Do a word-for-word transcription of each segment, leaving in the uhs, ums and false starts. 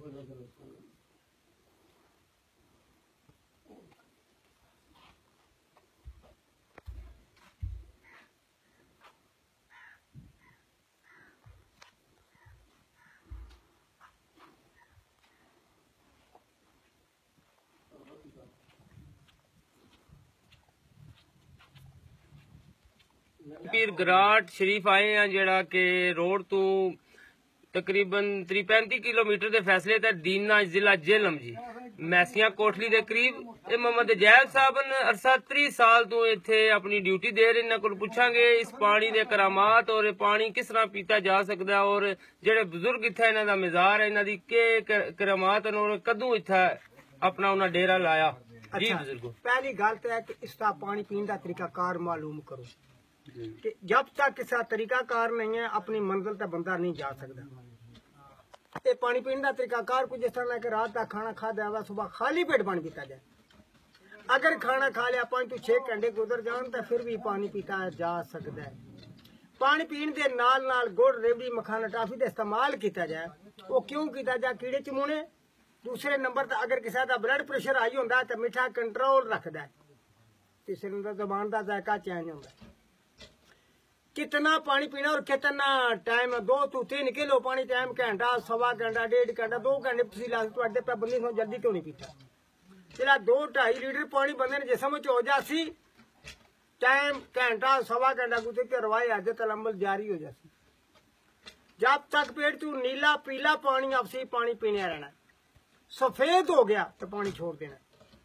पीर गराट शरीफ आए हैं जेड़ा के रोड तो तकरीबन त्री पैंती किलोमीटर के फैसले ते दीना जिला जेलम जी मैसिया कोठली के करीब ये मोहम्मद जैद साहब अरसा त्री साल तो इत्थे अपनी ड्यूटी दे रहे इन्हां कोल पुछांगे इस पानी के करामात और पानी किस तरह पीता जा सकता और जेड़े बुजुर्ग इत्थे इन्हां दा मिजार है इन्हां दी के करामात और कदों इत्थे अपना उन्हां डेरा लाया। जी बुजुर्गो, पहली गल तो है कि इसका पानी पीने का तरीका कार मालूम करो कि जब तक इसका तरीका कार नहीं है अपनी मंजिल तक बंदा नहीं जा सकता। ये पानी पीने का तरीका कार कुछ इस तरह है कि रात का खाना खा दिया सुबह खाली पेट पानी पीता जाए। अगर खाना खा लिया पांच तो छह घंटे गुजर जान तो फिर भी पानी पीता जा सकता है। पानी पीने के नाल नाल गुड़ रेवड़ी मखाना टाफी का इस्तेमाल किया जाए वो क्यों किया जाए कीड़े चमूने। दूसरे नंबर पर अगर किसी का ब्लड प्रेशर हाई होता है तो मीठा कंट्रोल रखता है। तीसरे नंबर जबान का जायका चेंज होता है। कितना पानी पीना और कितना टाइम दो तो तीन किलो पानी टाइम घंटा सवा घंटा डेढ़ घंटा दो घंटे पसीला तुहाडे पे बंदे को जल्दी क्यों नहीं पीता। जिला दो ढाई लीटर पानी बंदे ने जिसम च हो जासी टाइम घंटा सवा घंटा गुजर के रवाई अज तक अमल जारी हो जासी। जब तक पेट तू नीला पीला पानी आपसी पानी पीने रहना। सफेद हो गया तो पानी छोड़ देना।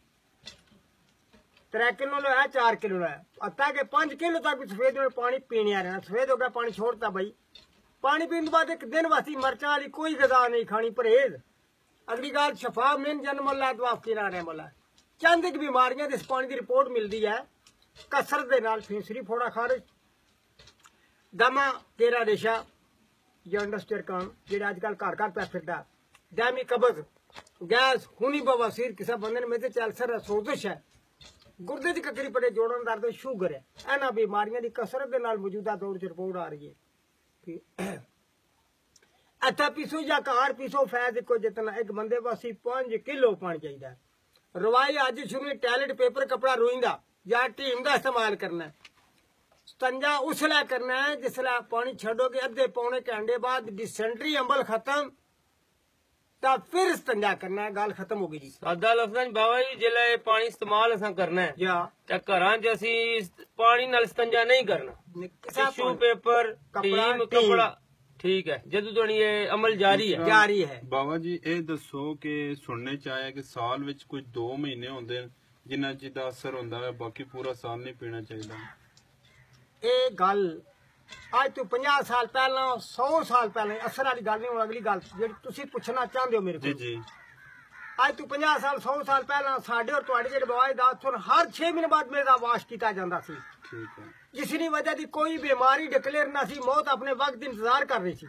त्रै किलो लो है चार किलो लो है अता के पांच किलो तक सफेद में पानी पीने रहना। सफेद हो गया पानी छोड़ता भाई। पानी पीने के बाद एक दिन वास्ती मर्चा वाली कोई गजा नहीं खानी परहेज। अगली गाल शफा मिन जन्म अल्लाह दुआ किना रहने वाला चंद एक बीमारियां इस पानी की रिपोर्ट मिलती है। कसरत के नाल फिंसरी फोड़ा खारिज दमा तेरा रेशा जंडस्टर काम जेड़ा अजकल घर घर पै फिरदा दामी कब्ज गैस खूनी बवासीर किसी बंदे ने मेरे कैंसर है सोजिश है गुर्दे की ककरी पड़े जोड़न दर्द शुगर है इन्होंने बीमारियों की कसरत के नाल मौजूदा दौर च रिपोर्ट आ रही है। अच्छा पीसो या कार पीसो फैज इको जितना एक बंदे वासी पांच किलो पानी चाहिए। रवाई अज शुरू टैलेट पेपर कपड़ा रोईंदा या टीम का इस्तेमाल करना है। स्टंजा उसलै करना है जिसलै पानी छड़ोगे अद्धे पौने घंटे बाद डिसेंट्री अंबल खत्म तो फिर स्टंजा करना है। गल खत्म हो गई जी। सादा लफ्ज़ां च बाबा जी जिले पानी इस्तेमाल असां करना है या ते घरां च असीं पानी नाल स्टंजा नहीं करना। टिश्यू पेपर टीम कपड़ा ठीक है जदों तोड़ी ये अमल जारी है जारी है। बाबा जी ये दसो कि सुनने च आया कि साल विच कोई दो महीने होंदे जिन्ना जिदा असर होंदा है बाकी पूरा साल नहीं पीना चाहिए। ये गल अज तो पंजाह साल पहला सौ साल पहले असर वाली गल नहीं। अगली गल जी तुम पूछना चाहते हो मेरे को जी अज तो पंजाह साल सौ साल पहला साडे और तुहाडे जेहड़े बवाए दात हर छे महीने बाद मेरा वाश किया जाता सी। ठीक है जिसकी वजह की कोई बीमारी डिक्लेयर ना सी मौत अपने वक्त इंतजार कर रही थी।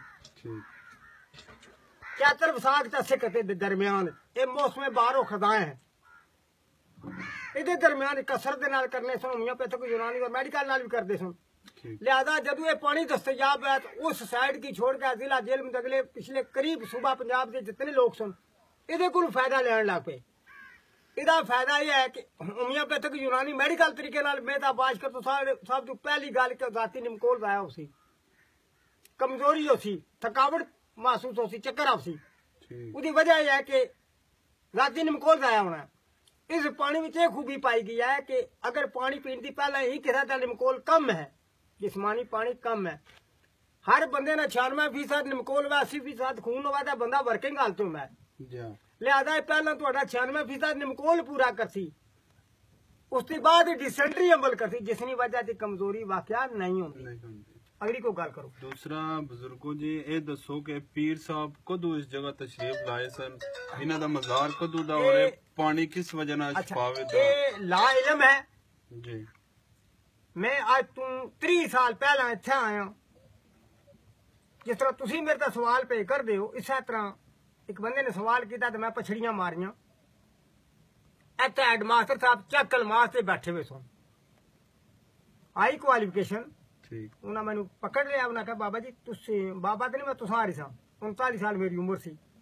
चैतर विसाख ते सिख दे दरमियान ये मौसम बाहरों खदाएं है। इहदे दरमियान कसरत दे नाल करने सुन होम्योपैथिक यूनानी और मेडिकल नाल भी करते सुन। लिहाजा जदों ये पानी दस्तयाब है तो उस साइड की छोड़ के जिला जेल में अगले पिछले करीब सूबा पंजाब के जितने लोग सुन इहदे कोल फायदा लैन लग पे। इहदा फायदा यह है कि होम्योपैथिक यूनानी मेडिकल तरीके नाल मैं बाज कर तो सब तो पहली गल कि जाती निमकोल पाया उसी कमजोरी होसी थकावट महसूस होसी चक्कर आवसी उसकी वजह यह है कि जाती निमकोल पाया होना। इस पानी में यह खूबी पाई गई है कि अगर पानी पीने की पहले ही किसी का निमकोल कम है जिसमानी पानी कम है हर बंदे ने छियानवे फीसद निमकोल व अस्सी फीसद खून हुआ तो बंदा वर्किंग हालत में है। लिहाजा पहला तो छियानवे फीसद निमकोल पूरा करसी उसके बाद डिसेंट्री अमल करसी जिसकी वजह से कमजोरी वाकया नहीं होती। अगली को गल करो। दूसरा बुजुर्गो जी ये दसो कि पीर साहब कदों इस जगह तशरीफ लाए सन इन्हां दा मज़ार कदों दा और पानी किस वजह नाल छपावे दा ला इलम है जी। मैं आज तू त्री साल पहला इत्थे आया जिस तरह तुसी मेरे तो सवाल पे कर दे हो इस तरह एक बंदे ने सवाल किया तो मैं पछड़ियां मारियां। इत्थे हेडमास्टर साहब चक्कल मास्टर बैठे हुए सुन आई क्वालिफिकेशन उन्हें मैनू पकड़ लिया उन्हें कहा बाबा जी तुसी बाबा तो नहीं मैं तुसा रही सा उनताली साल मेरी उम्र सी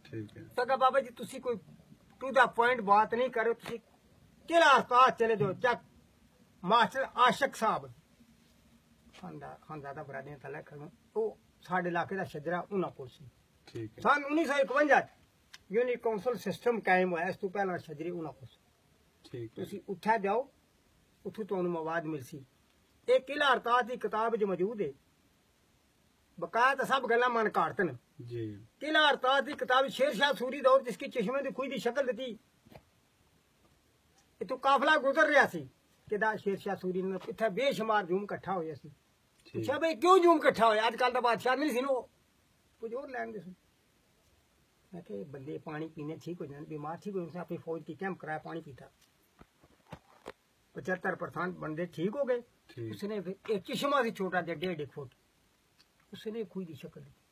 ਠੀਕ ਹੈ ਸਗਾ ਬਾਬਾ ਜੀ ਤੁਸੀਂ ਕੋਈ ਟੂ ਦਾ ਪੁਆਇੰਟ ਬਾਤ ਨਹੀਂ ਕਰੋ ਤੁਸੀਂ ਕਿਹੜਾ ਹਸਪਤਾਲ ਚਲੇ ਜਾਓ ਚੱਕ ਮਾਸਟਰ ਆਸ਼ਕ ਸਾਹਿਬ ਖਾਨਦਾ ਖਾਨਜ਼ਾਦਾ ਬਰਾਦਰੀਆਂ ਤਲਾ ਖੜੋ ਉਹ ਸਾਡੇ ਇਲਾਕੇ ਦਾ ਸ਼ਜਰਾ ਉਹਨਾਂ ਕੋਲ ਸੀ ਠੀਕ ਹੈ ਸਨ ਉੱਨੀ ਸੌ ਇਕਵੰਜਾ ਯੂਨਿਟ ਕਾਉਂਸਲ ਸਿਸਟਮ ਕਾਇਮ ਹੋਇਆ ਇਸ ਤੋਂ ਪਹਿਲਾਂ ਸ਼ਜਰੇ ਉਹਨਾਂ ਕੋਲ ਸੀ ਠੀਕ ਹੈ ਤੁਸੀਂ ਉੱਠਿਆ ਜਾਓ ਉੱਥੋਂ ਤੁਹਾਨੂੰ ਮਵਾਦ ਮਿਲ ਸੀ ਇਹ ਕਿਲਾ ਹਰਤਾਜ ਦੀ ਕਿਤਾਬ 'ਚ ਮੌਜੂਦ ਹੈ ਬਕਾਇਆ ਤਾਂ ਸਭ ਗੱਲਾਂ ਮਨ ਘਾੜਤਨ ਜੀ किला हरताज की किताब शेर शाह सूरी दौर जिसकी चश्मे की खुई की शक्ल दी इतों काफला गुजर रहा सी कि शेर शाह सूरी ने इतना बेशुमार जूम इकट्ठा होया सी पूछा भाई क्यों जूम इकट्ठा होया अजकल का बादशाह नहीं सी नो कुछ और लैन दे मैं कि बंदे पानी पीने ठीक हो जाए बीमार ठीक हो जाए अपनी फौज की कैंप कराया पानी पीता पचहत्तर परसेंट बंदे ठीक हो गए उसने फिर एक चश्मा से छोटा दिया डेढ़ एक फुट उसने खुई की शक्ल दी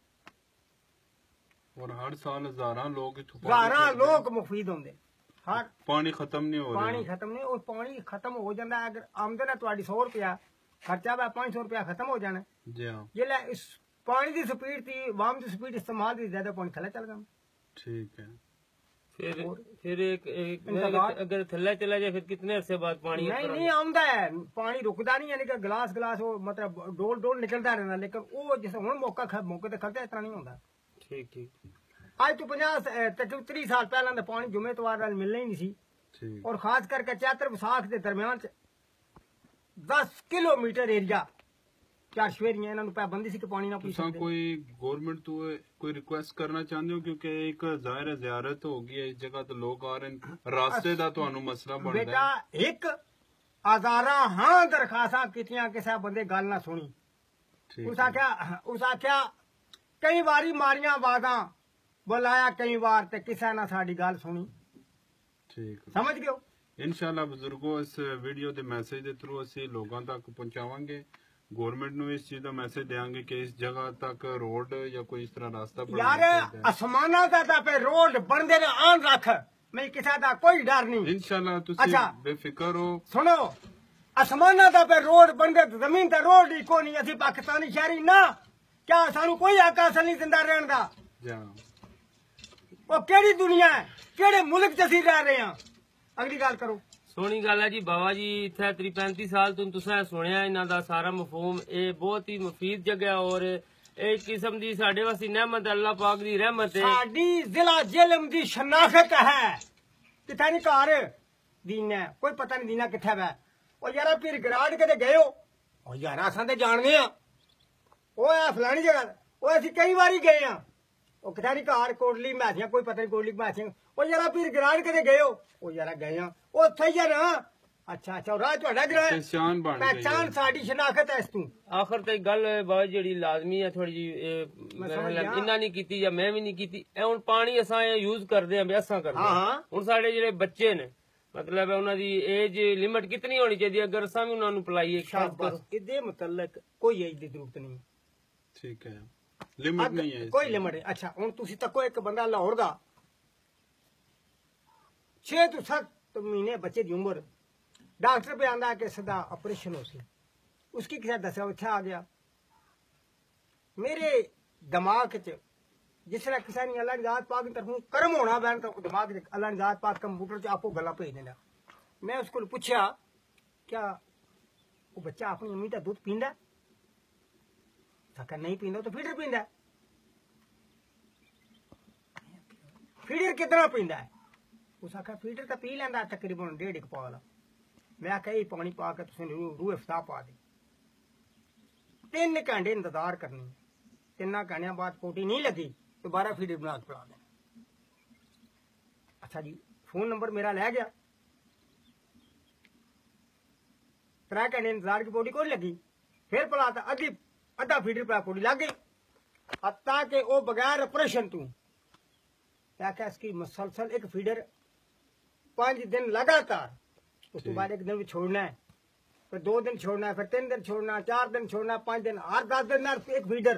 और हर साल हजारां लोग इत्थों हजारां लोग मुफीद होंगे हर पानी खत्म नहीं हो रहा पानी खत्म नहीं और पानी खत्म हो जाता है अगर आमदन है तुम्हारी सौ रुपया खर्चा है पांच सौ रुपया खत्म हो जाना जी हाँ जिसले इस पानी की स्पीड थी वाम की स्पीड इस्तेमाल की ज्यादा पानी थले चल जाना ठीक है फिर फिर एक, एक अगर थल्ला चला जाए फिर कितने अरसे बाद पानी नहीं नहीं आमदा है पानी रुकदा नहीं यानी कि गिलास गिलास वो मतलब डोल डोल निकलता रहना लेकिन वो जिस हुण मौका मौके ते खलता इतना नहीं होंदा ठीक ठीक आज तो पचास तक त्री साल पहला तो पानी जुमे तवार नाल मिलना ही नहीं सी और खास करके चैत्र विसाख के दरम्यान दस किलोमीटर एरिया चार शवेरियां इन्हां नूं पाबंदी सी कि पानी ना पी तुसां सकदे कोई गवर्नमेंट तो कोई रिक्वेस्ट करना चाहते हो क्योंकि एक जाहिर है जियारत हो गई है इस जगह तो लोग आ रहे हैं रास्ते दा तुहानू मसला बनदा बेटा है एक हजारां हां दरखास्तां कीतियां किसी बंदे गल ना सुनी ठीक उस आख्या उस आख्या कई बारी मारियां वादां बुलाया कई बार ते किसी ना साडी गल सुनी ठीक समझ गए हो इंशाल्लाह बुजुर्गो इस वीडियो ਦੇ ਮੈਸੇਜ ਦੇ ਥਰੂ ਅਸੀਂ ਲੋਕਾਂ ਤੱਕ ਪਹੁੰਚਾਵਾਂਗੇ ਗਵਰਨਮੈਂਟ ਨੂੰ ਇਸ ਚੀਜ਼ ਦਾ ਮੈਸੇਜ ਦੇਵਾਂਗੇ ਕਿ ਇਸ ਜਗ੍ਹਾ ਤੱਕ ਰੋਡ ਜਾਂ ਕੋਈ ਇਸ ਤਰ੍ਹਾਂ ਰਸਤਾ यार आसमाना का ता पे रोड बनदे ने आन रख मैं किसी दा कोई डर नहीं इंशाल्लाह ਤੁਸੀਂ अच्छा। बेफिक्र हो सुनो आसमाना का पे रोड बनदे जमीन ते रोड ही कोई नहीं असि पाकिस्तानी शहरी ना क्या सानू कोई हक हासिल नहीं जिंदा रहन दा ਜਾਂ वो केड़ी दुनिया है केड़े मुल्क च असीं रह रहे हैं अगली गल करो ਸੋਹਣੀ ਗੱਲ ਹੈ ਜੀ ਬਾਬਾ ਜੀ ਇੱਥੇ ਤੀਹ ਪੈਂਤੀ ਸਾਲ ਤੋਂ ਤੁਸੀਂ ਸੁਣਿਆ ਇਹਨਾਂ ਦਾ ਸਾਰਾ ਮਫਹੂਮ ਇਹ ਬਹੁਤ ਹੀ ਮੁਫੀਦ ਜਗ੍ਹਾ ਔਰ ਇਹ ਕਿਸਮ ਦੀ ਸਾਡੇ ਵਾਸਤੇ ਨਿਆਮਤ ਅੱਲਾਹ ਪਾਕ ਦੀ ਰਹਿਮਤ ਹੈ ਸਾਡੀ ਜ਼ਿਲ੍ਹਾ ਜੇਲਮ ਦੀ ਸ਼ਨਾਖਤ ਹੈ ਕਿਥੇ ਨਹੀਂ ਘਰ ਦੀਨ ਹੈ ਕੋਈ ਪਤਾ ਨਹੀਂ ਦੀਨਾ ਕਿੱਥੇ ਵਾ ਉਹ ਯਾਰਾ ਫਿਰ ਗਰਾੜ ਕਦੇ ਗਏ ਹੋ ਉਹ ਯਾਰਾ ਅਸਾਂ ਤੇ ਜਾਣਦੇ ਆ ਉਹ ਆ ਫਲਾਣੀ ਜਗ੍ਹਾ ਉਹ ਅਸੀਂ ਕਈ ਵਾਰੀ ਗਏ ਆ ਉਹ ਕਿਥੇ ਨਹੀਂ ਘਰ ਕੋਟਲੀ ਮੈਸੀਆਂ ਕੋਈ ਪਤਾ ਨਹੀਂ ਕੋਟਲੀ ਮੈਸੀਆਂ ਉਹ ਯਾਰਾ ਫਿਰ ਗਰਾੜ ਕਦੇ ਗਏ ਹੋ ਉਹ ਯਾਰਾ ਗਏ ਆ ਉਹ ਉੱਥੇ ਹੀ ਆ ਨਾ ਅੱਛਾ ਅੱਛਾ ਰਾਹ ਤੁਹਾਡਾ ਗਰਾ ਪਛਾਣ ਬਣ ਗਈ ਪਹਿਚਾਨ ਸਾਡੀ ਸ਼ਨਾਖਤ ਹੈ ਇਸ ਤੋਂ ਆਖਰ ਤੇ ਗੱਲ ਬਾਬਾ ਜਿਹੜੀ ਲਾਜ਼ਮੀ ਹੈ ਥੋੜੀ ਜੀ ਇਹਨਾਂ ਨਹੀਂ ਕੀਤੀ ਜਾਂ ਮੈਂ ਵੀ ਨਹੀਂ ਕੀਤੀ ਇਹ ਹੁਣ ਪਾਣੀ ਅਸਾਂ ਯੂਜ਼ ਕਰਦੇ ਆਂ ਅਸਾਂ ਕਰਦੇ ਹਾਂ ਹੁਣ ਸਾਡੇ ਜਿਹੜੇ ਬੱਚੇ ਨੇ ਮਤਲਬ ਉਹਨਾਂ ਦੀ ਏਜ ਲਿਮਟ ਕਿਤਨੀ ਹੋਣੀ ਚਾਹੀਦੀ ਅਗਰ ਅਸਾਂ ਵੀ ਉਹਨਾਂ ਨੂੰ ਪਲਾਈਏ ਸ਼ਾਬਾਸ਼ ਇਹਦੇ ਮੁਤਲਕ ਕੋਈ ਏਜ ਦੀ ਜ਼ਰੂਰਤ ਨਹੀਂ ਠੀਕ ਹੈ ਲਿਮਿਟ ਨਹੀਂ ਹੈ ਕੋਈ ਲਿਮਟ ਅੱਛਾ ਹੁਣ ਤੁਸੀਂ ਤੱਕੋ ਇੱਕ ਬੰਦਾ ਲਾਹੌਰ ਦਾ छह ਤੋਂ ਸੱਤ ਮਹੀਨੇ ਬੱਚੇ ਦੀ ਉਮਰ डॉक्टर पे आंदा कि सदा ऑपरेशन हो सी उसकी किसी दसा इतना आ गया मेरे दिमाग च जिस तरह किसी ने अल्लाह निजात पाक की तरफों कर्म होना बैन तो दिमाग च अल्लाह निजात पाक कंप्यूटर च आपको गला भेज देना मैं उसको पूछा क्या वो बच्चा अपनी अम्मी का दूध पींदा आखा नहीं पींदा तो फीडर पींदा फीडर कितना पींदा है उस आखा फीडर तो पी लेंदा तकरीबन डेढ़ एक पा ला मैं आख्या यही पानी पा के तुसें रूह अफ्ताह पा दे तीन घंटे इंतजार करनी तीन घंटे बाद पोटी नहीं लगी दोबारा फीडर बना के पिला देना अच्छा जी फोन नंबर मेरा लै गया त्रै घंटे इंतजार की पोटी कोई लगी फिर पिलाता अद्धी अद्धा फीडर पिला पोटी लग गई हत्ता के वो बगैर ऑपरेशन तू आख्या इसकी मुसलसल एक फीडर पांच दिन लगातार उस तो बाद एक दिन भी छोड़ना है फिर दो दिन छोड़ना है फिर तीन दिन छोड़ना चार दिन छोड़ना पांच दिन हर दस दिन एक फीडर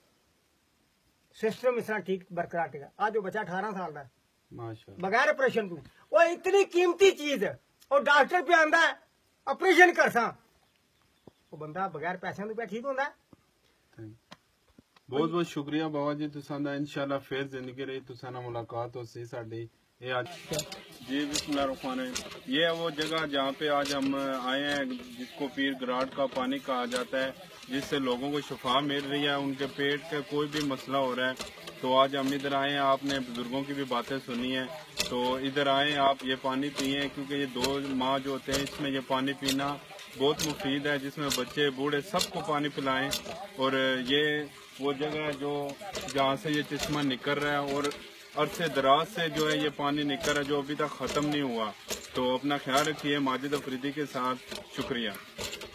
सिस्टम इस तरह ठीक बरकरार टिका आज वो बच्चा अठारह साल का माशाअल्लाह बगैर ऑपरेशन तू वो इतनी कीमती चीज है और डॉक्टर पे आंदा है ऑपरेशन कर सा वो बंदा बगैर पैसे तो पे ठीक होता है बहुत बहुत शुक्रिया बाबा जी, तुसां दा इंशाल्लाह फिर जिंदगी रही, तुसां नाल मुलाकात हो सी साडी। ये आज जी बिस्मिल्लाहिर्रहमानिर्रहीम, ये है वो जगह जहाँ पे आज हम आए हैं, जिसको पीर गराट का पानी कहा जाता है, जिससे लोगों को शफा मिल रही है, उनके पेट का कोई भी मसला हो रहा है। तो आज हम इधर आए हैं, आपने बुजुर्गों की भी बातें सुनी है, तो इधर आए आप ये पानी पिए, क्योंकि ये दो माह जो होते हैं इसमें ये पानी पीना बहुत मुफीद है, जिसमें बच्चे बूढ़े सबको पानी पिलाएं। और ये वो जगह है जो जहाँ से ये चश्मा निकल रहा है, और अरसे दराज से जो है ये पानी निकल रहा है, जो अभी तक ख़त्म नहीं हुआ। तो अपना ख्याल रखिए। माजिद अफरीदी के साथ, शुक्रिया।